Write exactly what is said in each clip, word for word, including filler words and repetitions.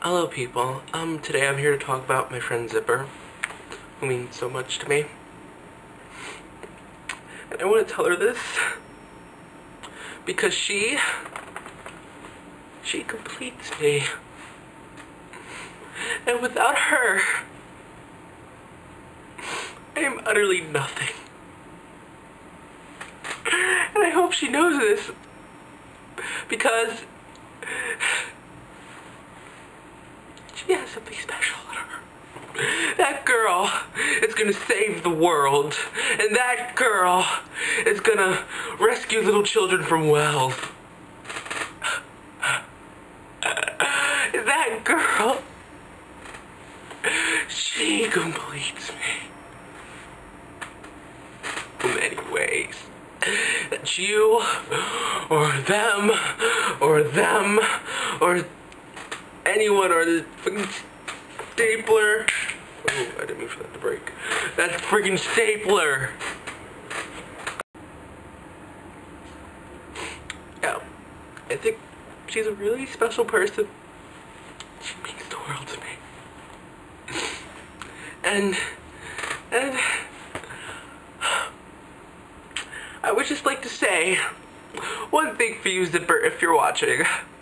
Hello people, um, today I'm here to talk about my friend Zipper, who means so much to me. And I want to tell her this, because she, she completes me. And without her, I am utterly nothing. And I hope she knows this, because she has something special in her. That girl is gonna save the world, and that girl is gonna rescue little children from wells. That girl, she completes me in many ways. That you, or them, or them, or anyone, or the freaking stapler. Oh, I didn't mean for that to break. That freaking stapler. Yeah, I think she's a really special person. She means the world to me. And, and, I would just like to say one thing for you, Zipper, if you're watching.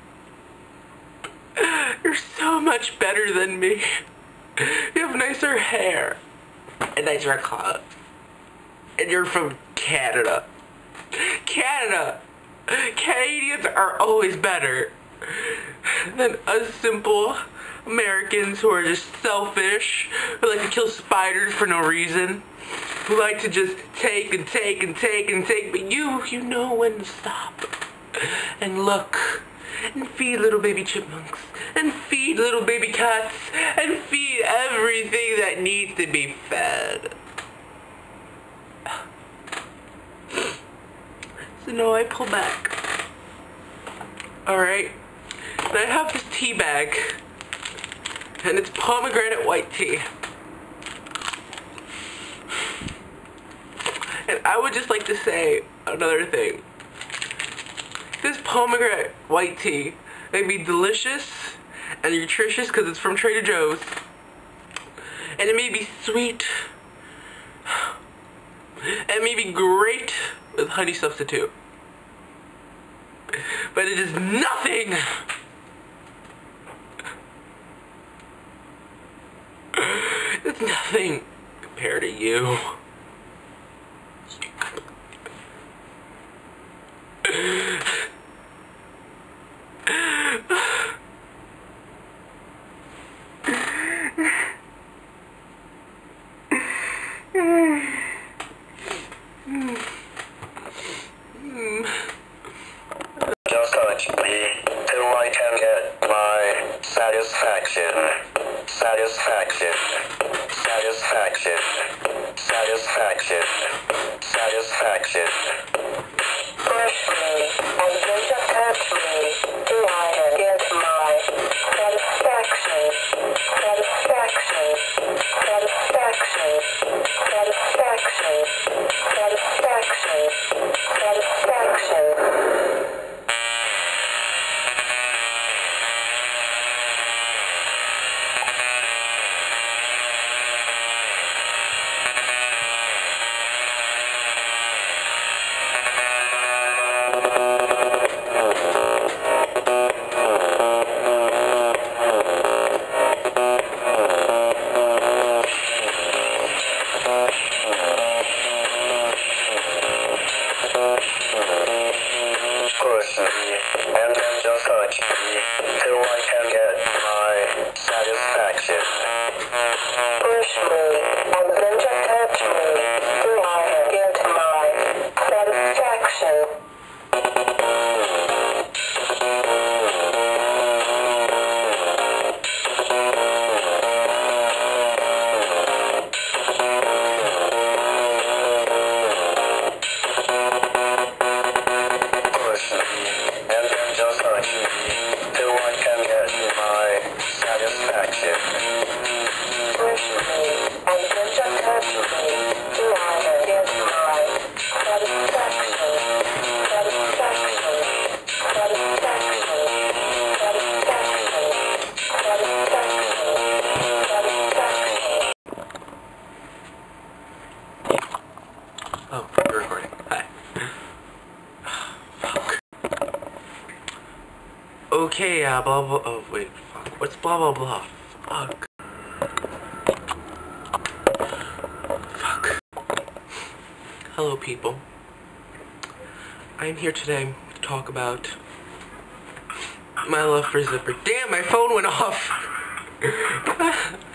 You're so much better than me. You have nicer hair and nicer clothes. And you're from Canada. Canada! Canadians are always better than us simple Americans who are just selfish, who like to kill spiders for no reason, who like to just take and take and take and take, but you, you know when to stop and look and feed little baby chipmunks and feed little baby cats and feed everything that needs to be fed. So no, I pull back. Alright? And I have this tea bag, and it's pomegranate white tea. And I would just like to say another thing. This pomegranate white tea may be delicious and nutritious because it's from Trader Joe's. And it may be sweet. And it may be great with honey substitute. But it is nothing. It's nothing compared to you. Just touch me till I can get my satisfaction. Satisfaction. Satisfaction. Satisfaction. Satisfaction. Push me and then just touch me till I can get my satisfaction. Satisfaction. Satisfaction. Satisfaction. Satisfaction. Satisfaction. Oh, you're recording. Hi. Fuck. Okay, uh, blah blah. Oh, wait, fuck. What's blah blah blah? Fuck. Fuck. Hello, people. I'm here today to talk about my love for Zipper. Damn, my phone went off!